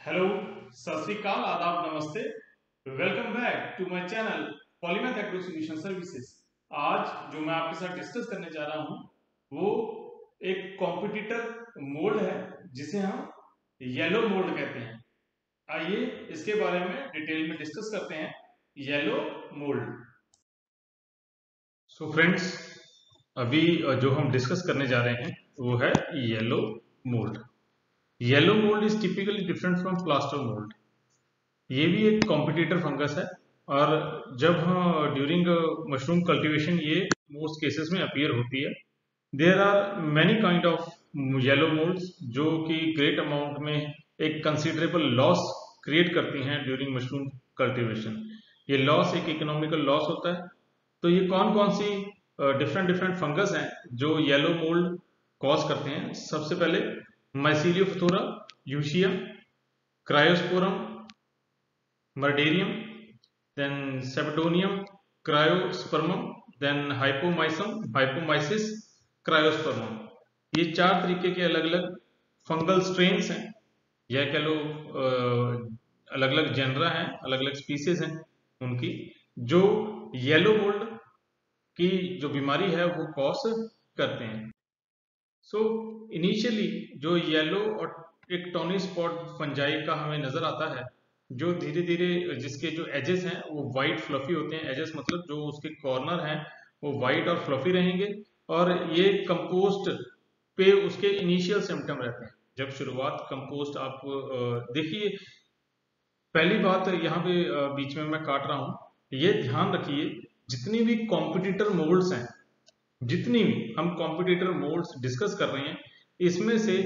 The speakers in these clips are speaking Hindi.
हेलो, सत श्री अकाल, आदाब, नमस्ते। Welcome back to my channel polymath agro solution services. आज जो मैं आपके साथ डिस्कस करने जा रहा हूं वो एक कॉम्पिटिटर मोल्ड है जिसे हम येलो मोल्ड कहते हैं। आइए इसके बारे में डिटेल में डिस्कस करते हैं। Yellow mould. सो फ्रेंड्स, अभी जो हम डिस्कस करने जा रहे हैं वो है yellow mould. Yellow mould is typically different from plaster mould. ये भी एक कॉम्पिटिटर फंगस है और जब हम ड्यूरिंग मशरूम कल्टीवेशन ये मोस्ट केसेस में अपीयर होती है। There are many kind of yellow moulds जो कि ग्रेट अमाउंट में एक कंसिडरेबल लॉस क्रिएट करती हैं ड्यूरिंग मशरूम कल्टीवेशन। ये लॉस एक इकोनॉमिकल लॉस होता है। तो ये कौन कौन सी डिफरेंट डिफरेंट फंगस हैं जो येलो मोल्ड कॉज करते हैं। सबसे पहले माइसीलियोफथोरा, यूशिया, क्रायोस्पोरम, मर्डेरियम, then Sebedonium, Cryospermum, then Hypomysis, Cryospermum। ये चार तरीके के अलग अलग फंगल स्ट्रेन्स हैं, या कह लो अलग अलग जेनरा हैं, अलग अलग स्पीसीज हैं उनकी, जो येलो मोल्ड की जो बीमारी है वो कॉज करते हैं। सो इनिशियली जो येलो और एक टॉनी स्पॉट फंजाई का हमें नजर आता है, जो धीरे धीरे जिसके जो एजेस हैं वो वाइट फ्लफी होते हैं। एजेस मतलब जो उसके कॉर्नर हैं वो वाइट और फ्लफी रहेंगे, और ये कंपोस्ट पे उसके इनिशियल सिम्टम रहते हैं। जब शुरुआत कंपोस्ट आप देखिए, पहली बात यहाँ पे बीच में मैं काट रहा हूँ, ये ध्यान रखिए जितनी भी कॉम्पिटिटर मोल्ड्स हैं, जितनी भी हम कॉम्पिटिटर मोड्स डिस्कस कर रहे हैं, इसमें से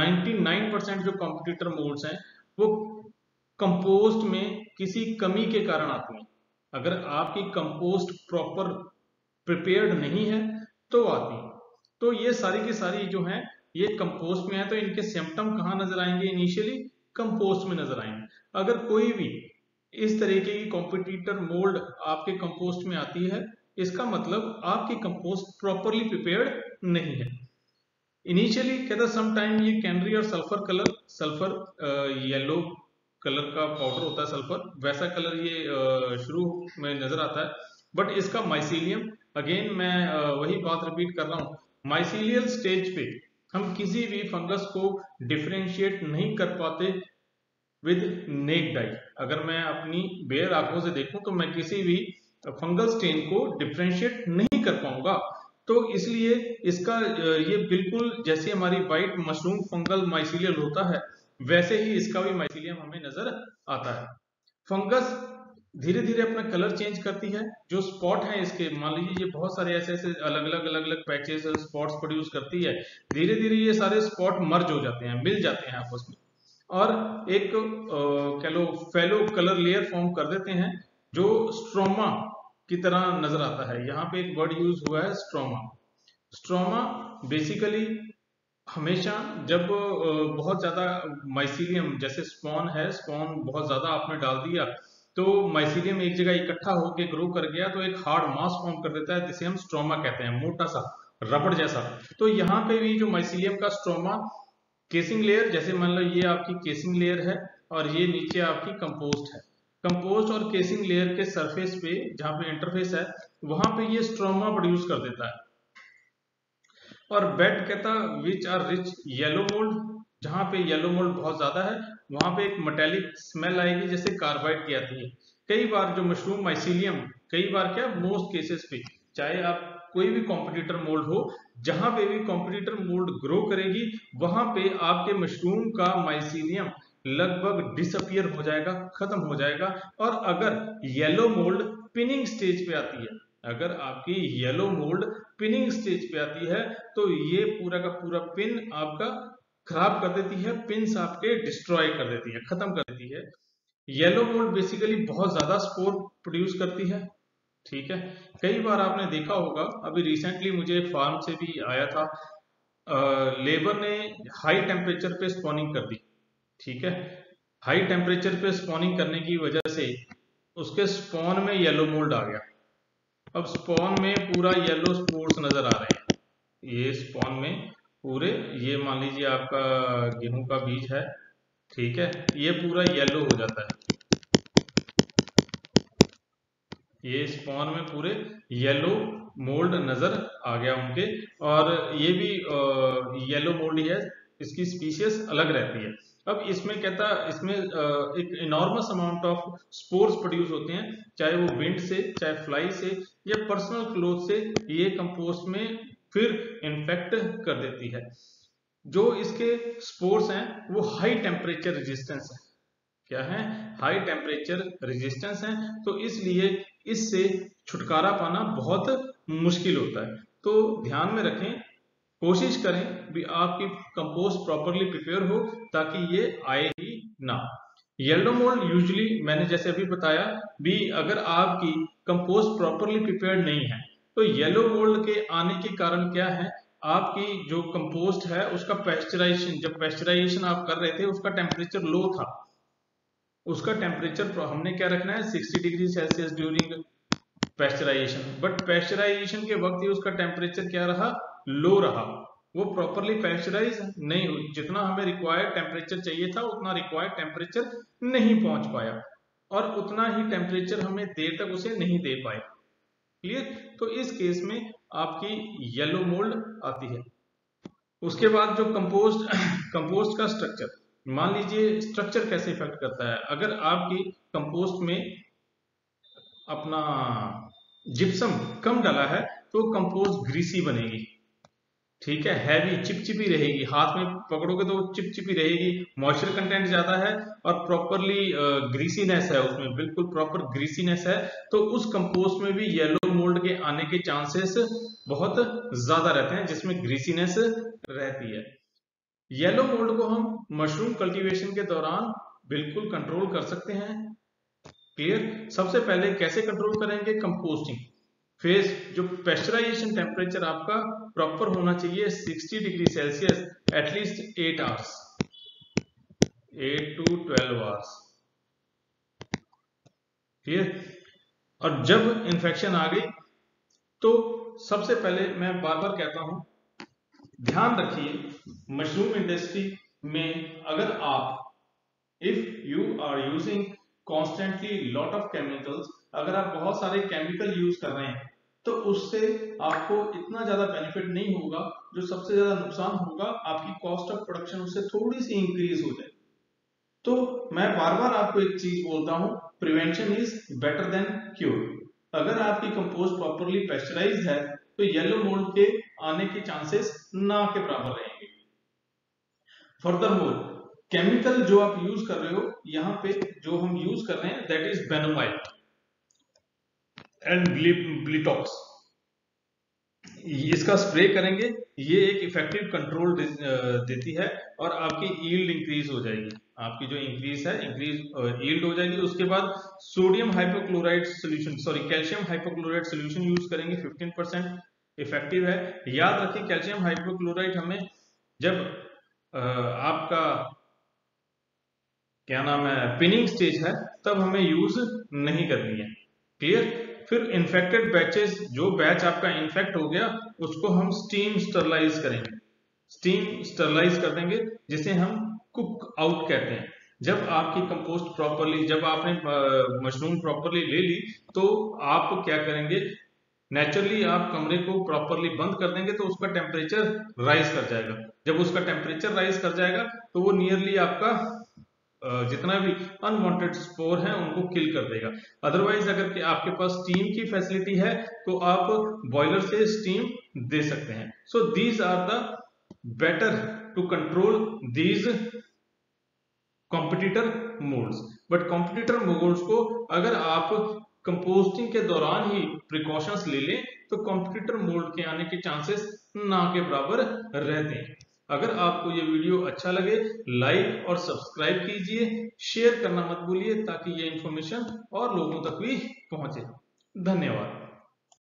99% जो कॉम्पिटिटर मोड्स हैं वो कंपोस्ट में किसी कमी के कारण आती हैं। अगर आपकी कंपोस्ट प्रॉपर प्रिपेयर्ड नहीं है तो आती है। तो ये सारी की सारी जो हैं ये कंपोस्ट में है, तो इनके सिम्टम कहाँ नजर आएंगे? इनिशियली कंपोस्ट में नजर आएंगे। अगर कोई भी इस तरीके की कॉम्पिटिटर मोल्ड आपके कंपोस्ट में आती है, इसका मतलब आपकी कंपोस्ट प्रॉपरली प्रिपेयर्ड नहीं है। इनिशियली कहता समटाइम ये कैनरी और सल्फर येलो कलर का पाउडर होता है, सल्फर वैसा कलर ये शुरू में नजर आता है। बट इसका माइसीलियम, अगेन मैं वही बात रिपीट कर रहा हूँ, माइसीलियल स्टेज पे हम किसी भी फंगस को डिफरेंशिएट नहीं कर पाते विद नेक्ड आई। अगर मैं अपनी बेयर आंखों से देखूं तो मैं किसी भी फंगल स्टेन को डिफरेंशिएट नहीं कर पाऊंगा। तो इसलिए इसका ये बिल्कुल जैसे हमारी वाइट मशरूम फंगल माइसीलियल होता है, वैसे ही इसका भी माइसीलियम हमें नजर आता है। फंगस धीरे धीरे अपना कलर चेंज करती है। जो स्पॉट है इसके, मान लीजिए ये बहुत सारे ऐसे ऐसे अलग अलग पैचेस स्पॉट्स प्रोड्यूस करती है। धीरे धीरे ये सारे स्पॉट मर्ज हो जाते हैं, मिल जाते हैं आपस में, और एक कह लो फेलो कलर लेयर फॉर्म कर देते हैं जो स्ट्रोमा की तरह नजर आता है। यहाँ पे एक वर्ड यूज हुआ है स्ट्रोमा। स्ट्रोमा बेसिकली हमेशा जब बहुत ज्यादा माइसीलियम, जैसे स्पॉन है, स्पॉन बहुत ज्यादा आपने डाल दिया तो माइसीलियम एक जगह इकट्ठा होकर ग्रो कर गया तो एक हार्ड मास फॉर्म कर देता है, जिसे हम स्ट्रोमा कहते हैं, मोटा सा रबड़ जैसा। तो यहाँ पे भी जो माइसीलियम का स्ट्रोमा केसिंग लेयर, जैसे मान लो ये आपकी केसिंग लेयर है और ये नीचे आपकी कंपोस्ट है। कंपोस्ट और केसिंग लेयर के सरफेस पे जहां पे इंटरफेस है वहां पे ये स्ट्रोमा प्रोड्यूस कर देता है। और बेड कहता which are rich yellow mould, जहां पे येलो मोल्ड बहुत ज्यादा है वहां पे एक मेटेलिक स्मेल आएगी जैसे कार्बाइड की आती है। कई बार जो मशरूम माइसीलियम, कई बार क्या मोस्ट केसेस पे, चाहे आप कोई भी कॉम्पिटिटर मोल्ड हो, जहां पे भी कॉम्पिटिटर मोल्ड ग्रो करेगी वहां पे आपके मशरूम का माइसीलियम लगभग डिसअपियर हो जाएगा, खत्म हो जाएगा। और अगर येलो मोल्ड पिनिंग स्टेज पे आती है, अगर आपकी येलो मोल्ड पिनिंग स्टेज पे आती है तो ये पूरा का पूरा पिन आपका खराब कर देती है, पिन्स आपके डिस्ट्रॉय कर देती है, खत्म कर देती है। येलो मोल्ड बेसिकली बहुत ज्यादा स्पोर प्रोड्यूस करती है, ठीक है। कई बार आपने देखा होगा, अभी रिसेंटली मुझे फार्म से भी आया था, लेबर ने हाई टेम्परेचर पे स्पॉनिंग कर दी, ठीक है। हाई टेम्परेचर पे स्पॉनिंग करने की वजह से उसके स्पॉन में येलो मोल्ड आ गया। अब स्पॉन में पूरा येलो स्पोर्स नजर आ रहे हैं, ये स्पॉन में पूरे, ये मान लीजिए आपका गेहूं का बीज है, ठीक है, ये पूरा येलो हो जाता है, ये स्पॉन में पूरे येलो मोल्ड नजर आ गया उनके, और ये भी येलो मोल्ड ही है, इसकी स्पीशीज अलग रहती है। अब इसमें कहता, इसमें एक enormous amount of spores produce होते हैं, चाहे वो विंड से, चाहे फ्लाई से, या पर्सनल क्लोथ से, ये कंपोस्ट में फिर इन्फेक्ट कर देती है। जो इसके स्पोर्स हैं वो हाई टेम्परेचर रेजिस्टेंस है, क्या है, हाई टेम्परेचर रेजिस्टेंस है, तो इसलिए इससे छुटकारा पाना बहुत मुश्किल होता है। तो ध्यान में रखें, कोशिश करें भी आपकी कंपोस्ट प्रॉपरली प्रिपेयर हो, ताकि ये आए ही ना। येलो मोल्ड यूजुअली मैंने जैसे अभी बताया भी, अगर आपकी कंपोस्ट प्रॉपरली प्रिपेयर्ड नहीं है तो येलो मोल्ड के आने के कारण क्या है, आपकी जो कंपोस्ट है उसका पैस्चराइजेशन, जब पैस्चराइजेशन आप कर रहे थे उसका टेम्परेचर लो था, उसका टेम्परेचर हमने क्या रखना है 60 degree Celsius during pasteurisation, but pasteurisation के वक्त ही उसका टेम्परेचर क्या रहा, लो रहा, वो प्रॉपरली पैस्चराइज नहीं हुई, जितना हमें रिक्वायर्ड टेम्परेचर चाहिए था उतना रिक्वायर्ड टेम्परेचर नहीं पहुंच पाया, और उतना ही टेम्परेचर हमें देर तक उसे नहीं दे पाए। क्लियर, तो इस केस में आपकी येलो मोल्ड आती है। उसके बाद जो कंपोस्ट का स्ट्रक्चर, मान लीजिए स्ट्रक्चर कैसे इफेक्ट करता है, अगर आपकी कंपोस्ट में अपना जिप्सम कम डाला है तो कंपोस्ट ग्रीसी बनेगी, ठीक है, हैवी चिपचिपी रहेगी, हाथ में पकड़ोगे तो चिपचिपी रहेगी, मॉइस्चर कंटेंट ज्यादा है और प्रॉपरली ग्रीसीनेस है, उसमें बिल्कुल प्रॉपर ग्रीसीनेस है, तो उस कंपोस्ट में भी येलो मोल्ड के आने के चांसेस बहुत ज्यादा रहते हैं, जिसमें ग्रीसीनेस रहती है। येलो मोल्ड को हम मशरूम कल्टीवेशन के दौरान बिल्कुल कंट्रोल कर सकते हैं। क्लियर, सबसे पहले कैसे कंट्रोल करेंगे, कंपोस्टिंग फेज, जो पेस्चराइजेशन टेम्परेचर आपका प्रॉपर होना चाहिए 60 degree Celsius at least 8 hours, 8 to 12 hours. Clear, और जब इन्फेक्शन आ गई तो सबसे पहले मैं बार बार कहता हूं, ध्यान रखिए मशरूम इंडस्ट्री में अगर आप, if you are using constantly lot of chemicals, अगर आप बहुत सारे केमिकल यूज कर रहे हैं तो उससे आपको इतना ज्यादा बेनिफिट नहीं होगा, जो सबसे ज्यादा नुकसान होगा आपकी कॉस्ट ऑफ प्रोडक्शन उससे थोड़ी सी इंक्रीज हो जाए। तो मैं बार बार आपको एक चीज बोलता हूं, prevention is better than cure. अगर आपकी कंपोस्ट प्रॉपरली पेस्चराइज्ड है तो येलो मोल्ड के आने के चांसेस ना के बराबर रहेंगे। फर्दरमोर, केमिकल जो आप यूज कर रहे हो, यहां पे जो हम यूज कर रहे हैं that is benomyl and blitox, इसका स्प्रे करेंगे, ये एक इफेक्टिव कंट्रोल देती है और आपकी यील्ड इंक्रीज हो जाएगी, आपकी जो इंक्रीज यील्ड हो जाएगी। उसके बाद sodium hypochlorite solution, sorry calcium hypochlorite solution use करेंगे, 15% इफेक्टिव है। याद रखिए कैल्शियम हाइपोक्लोराइड हमें जब आपका क्या नाम है पिनिंग स्टेज है तब हमें यूज नहीं करनी है। क्लियर, फिर इन्फेक्टेड बैचेस, जो बैच आपका इन्फेक्ट हो गया उसको हम स्टीम स्टरलाइज करेंगे, स्टीम स्टरलाइज कर देंगे, जिसे हम कुक आउट कहते हैं। जब आपकी कंपोस्ट प्रॉपरली, जब आपने मशरूम प्रॉपरली ले ली तो आप क्या करेंगे, नेचुरली आप कमरे को प्रॉपरली बंद कर देंगे तो उसका टेम्परेचर राइज कर जाएगा। जब उसका टेम्परेचर राइज कर जाएगा तो वो नियरली आपका जितना भी अनवांटेड स्पोर है उनको किल कर देगा। अदरवाइज अगर आपके पास स्टीम की फैसिलिटी है तो आप बॉयलर से स्टीम दे सकते हैं। So these are the better to control these competitor moulds. But competitor moulds को अगर आप कंपोस्टिंग के दौरान ही प्रिकॉशंस ले लें तो कॉम्पिटिटर मोल्ड के आने के चांसेस ना के बराबर रहते हैं। अगर आपको ये वीडियो अच्छा लगे लाइक और सब्सक्राइब कीजिए, शेयर करना मत भूलिए ताकि ये इंफॉर्मेशन और लोगों तक भी पहुंचे। धन्यवाद।